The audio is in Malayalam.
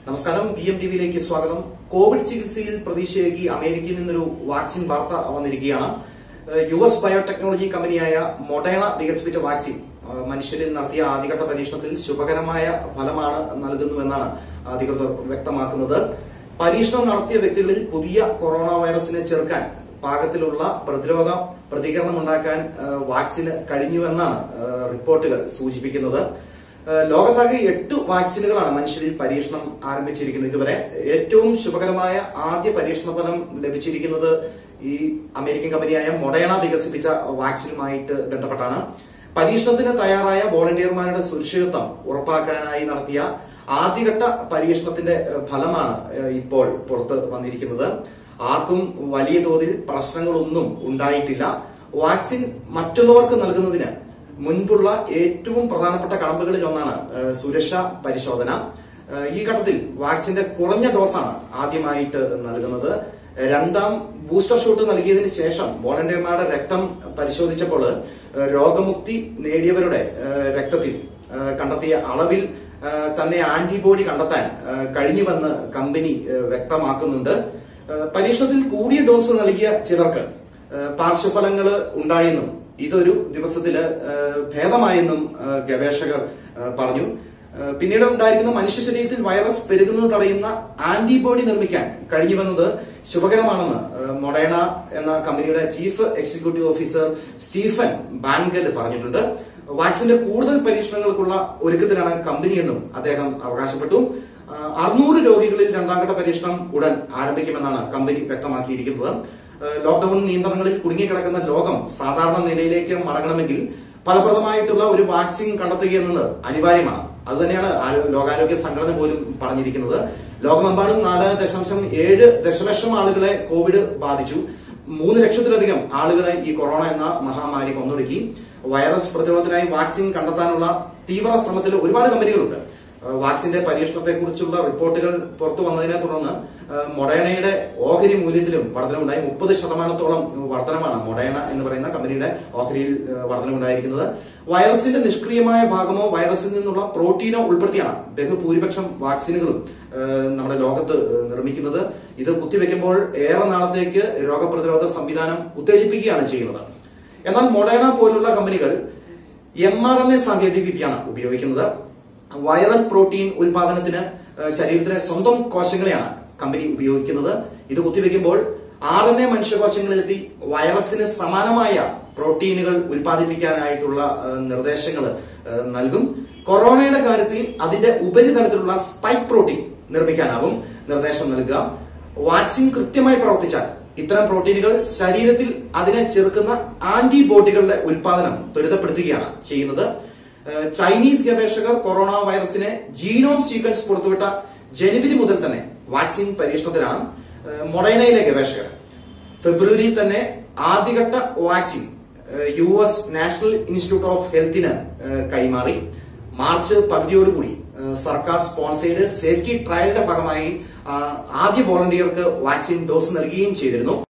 നമസ്കാരം, BM TV സ്വാഗതം. കോവിഡ് ചികിത്സയിൽ പ്രതീക്ഷയേകി അമേരിക്കയിൽ നിന്നൊരു വാക്സിൻ വാർത്ത വന്നിരിക്കുകയാണ്. US ബയോടെക്നോളജി കമ്പനിയായ മൊഡേണ വികസിപ്പിച്ച വാക്സിൻ മനുഷ്യരിൽ നടത്തിയ ആദ്യഘട്ട പരീക്ഷണത്തിൽ ശുഭകരമായ ഫലമാണ് നൽകുന്നുവെന്നാണ് അധികൃതർ വ്യക്തമാക്കുന്നത്. പരീക്ഷണം നടത്തിയ വ്യക്തികളിൽ പുതിയ കൊറോണ വൈറസിനെ ചെറുക്കാൻ പാകത്തിലുള്ള പ്രതിരോധ പ്രതികരണം ഉണ്ടാക്കാൻ വാക്സിന് കഴിഞ്ഞുവെന്നാണ് റിപ്പോർട്ടുകൾ സൂചിപ്പിക്കുന്നത്. ലോകത്താകെ 8 വാക്സിനുകളാണ് മനുഷ്യരിൽ പരീക്ഷണം ആരംഭിച്ചിരിക്കുന്നത്. ഇതുവരെ ഏറ്റവും ശുഭകരമായ ആദ്യ പരീക്ഷണ ഫലം ലഭിച്ചിരിക്കുന്നത് ഈ അമേരിക്കൻ കമ്പനിയായ മൊഡേണ വികസിപ്പിച്ച വാക്സിനുമായിട്ട് ബന്ധപ്പെട്ടാണ്. പരീക്ഷണത്തിന് തയ്യാറായ വോളണ്ടിയർമാരുടെ സുരക്ഷിതത്വം ഉറപ്പാക്കാനായി നടത്തിയ ആദ്യഘട്ട പരീക്ഷണത്തിന്റെ ഫലമാണ് ഇപ്പോൾ പുറത്ത് വന്നിരിക്കുന്നത്. ആർക്കും വലിയ തോതിൽ പ്രശ്നങ്ങളൊന്നും ഉണ്ടായിട്ടില്ല. വാക്സിൻ മറ്റുള്ളവർക്ക് നൽകുന്നതിന് മുൻപുള്ള ഏറ്റവും പ്രധാനപ്പെട്ട കടമ്പകളിൽ ഒന്നാണ് സുരക്ഷാ പരിശോധന. ഈ ഘട്ടത്തിൽ വാക്സിന്റെ കുറഞ്ഞ ഡോസാണ് ആദ്യമായിട്ട് നൽകുന്നത്. രണ്ടാം ബൂസ്റ്റർ ഷോട്ട് നൽകിയതിനു ശേഷം വോളണ്ടിയർമാരുടെ രക്തം പരിശോധിച്ചപ്പോൾ രോഗമുക്തി നേടിയവരുടെ രക്തത്തിൽ കണ്ടെത്തിയ അളവിൽ തന്നെ ആന്റിബോഡി കണ്ടെത്താൻ കഴിഞ്ഞുവെന്ന് കമ്പനി വ്യക്തമാക്കുന്നുണ്ട്. പരീക്ഷണത്തിൽ കൂടിയ ഡോസ് നൽകിയ ചിലർക്ക് പാർശ്വഫലങ്ങൾ ഉണ്ടായെന്നും ഇതൊരു ദിവസത്തില് ഭേദമായെന്നും ഗവേഷകർ പറഞ്ഞു. പിന്നീട് ഉണ്ടായിരിക്കുന്ന മനുഷ്യ ശരീരത്തിൽ വൈറസ് പെരുകുന്നത് തടയുന്ന ആന്റിബോഡി നിർമ്മിക്കാൻ കഴിഞ്ഞുവെന്നത് ശുഭകരമാണെന്ന് മൊഡേണ എന്ന കമ്പനിയുടെ chief executive officer Stephen Bancel പറഞ്ഞിട്ടുണ്ട്. വാക്സിന്റെ കൂടുതൽ പരീക്ഷണങ്ങൾക്കുള്ള ഒരുക്കത്തിലാണ് കമ്പനിയെന്നും അദ്ദേഹം അവകാശപ്പെട്ടു. 600 രോഗികളിൽ രണ്ടാംഘട്ട പരീക്ഷണം ഉടൻ ആരംഭിക്കുമെന്നാണ് കമ്പനി വ്യക്തമാക്കിയിരിക്കുന്നത്. ലോക്ഡൌൺ നിയന്ത്രണങ്ങളിൽ കുടുങ്ങിക്കിടക്കുന്ന ലോകം സാധാരണ നിലയിലേക്ക് മടങ്ങണമെങ്കിൽ ഫലപ്രദമായിട്ടുള്ള ഒരു വാക്സിൻ കണ്ടെത്തുക എന്നത് അനിവാര്യമാണ്. അതുതന്നെയാണ് ലോകാരോഗ്യ സംഘടന പോലും പറഞ്ഞിരിക്കുന്നത്. ലോകമെമ്പാടും 4.7 ദശലക്ഷം ആളുകളെ കോവിഡ് ബാധിച്ചു. 3 ലക്ഷത്തിലധികം ആളുകളെ ഈ കൊറോണ എന്ന മഹാമാരി കൊന്നൊടുക്കി. വൈറസ് പ്രതിരോധത്തിനായി വാക്സിൻ കണ്ടെത്താനുള്ള തീവ്ര ശ്രമത്തിൽ ഒരുപാട് കമ്പനികളുണ്ട്. വാക്സിന്റെ പരീക്ഷണത്തെക്കുറിച്ചുള്ള റിപ്പോർട്ടുകൾ പുറത്തു വന്നതിനെ തുടർന്ന് മൊഡേണയുടെ ഓഹരി മൂല്യത്തിലും വർധനമുണ്ടായി. 30% വർധനമാണ് മൊഡേണ എന്ന് പറയുന്ന കമ്പനിയുടെ ഓഹരിയിൽ വർധനമുണ്ടായിരിക്കുന്നത്. വൈറസിന്റെ നിഷ്ക്രിയമായ ഭാഗമോ വൈറസിൽ നിന്നുള്ള പ്രോട്ടീനോ ഉൾപ്പെടുത്തിയാണ് ബഹുഭൂരിപക്ഷം വാക്സിനുകളും നമ്മുടെ ലോകത്ത് നിർമ്മിക്കുന്നത്. ഇത് കുത്തിവെക്കുമ്പോൾ ഏറെ നാളത്തേക്ക് രോഗപ്രതിരോധ സംവിധാനം ഉത്തേജിപ്പിക്കുകയാണ് ചെയ്യുന്നത്. എന്നാൽ മൊഡേണ പോലുള്ള കമ്പനികൾ mRNA സാങ്കേതിക വിദ്യയാണ് ഉപയോഗിക്കുന്നത്. വൈറൽ പ്രോട്ടീൻ ഉൽപാദനത്തിന് ശരീരത്തിലെ സ്വന്തം കോശങ്ങളെയാണ് കമ്പനി ഉപയോഗിക്കുന്നത്. ഇത് കുത്തിവെക്കുമ്പോൾ RNA മനുഷ്യകോശങ്ങളിലെത്തി വൈറസിന് സമാനമായ പ്രോട്ടീനുകൾ ഉൽപ്പാദിപ്പിക്കാനായിട്ടുള്ള നിർദ്ദേശങ്ങൾ നൽകും. കൊറോണയുടെ കാര്യത്തിൽ അതിന്റെ ഉപരിതലത്തിലുള്ള സ്പൈക്ക് പ്രോട്ടീൻ നിർമ്മിക്കാനാവും നിർദ്ദേശം നൽകുക. വാക്സിൻ കൃത്യമായി പ്രവർത്തിച്ചാൽ ഇത്തരം പ്രോട്ടീനുകൾ ശരീരത്തിൽ അതിനെ ചെറുക്കുന്ന ആന്റിബോഡികളുടെ ഉൽപാദനം ത്വരിതപ്പെടുത്തുകയാണ് ചെയ്യുന്നത്. ചൈനീസ് ഗവേഷകർ കൊറോണ വൈറസിനെ ജീനോം സീക്വൻസ് പുറത്തുവിട്ട ജനുവരി മുതൽ തന്നെ വാക്സിൻ പരീക്ഷണത്തിലാണ്. മൊഡേണയിലെ ഗവേഷകർ ഫെബ്രുവരിയിൽ തന്നെ ആദ്യഘട്ട vaccine US National Institute of ഹെൽത്തിന് കൈമാറി. മാർച്ച് പകുതിയോടുകൂടി സർക്കാർ സ്പോൺസേഡ് സേഫ്റ്റി ട്രയലിന്റെ ഭാഗമായി ആദ്യ വോളണ്ടിയർക്ക് വാക്സിൻ ഡോസ് നൽകുകയും ചെയ്തിരുന്നു.